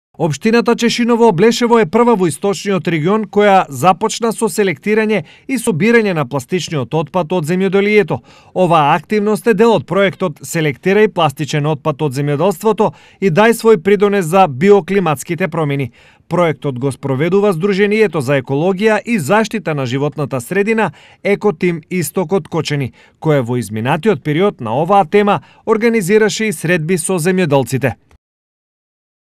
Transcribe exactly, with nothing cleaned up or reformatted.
Општината Чешиново Облешево е прва во источниот регион која започна со селектирање и собирање на пластичниот отпад од земјоделието. Оваа активност е дел од проектот Селектирај пластичен отпад од земјоделството и дај свој придонес за биоклиматските промени. Проектот го спроведува Сдруженијето за екологија и заштита на животната средина Екотим Исток од Кочени, кое во изминатиот период на оваа тема организираше и средби со земјоделците.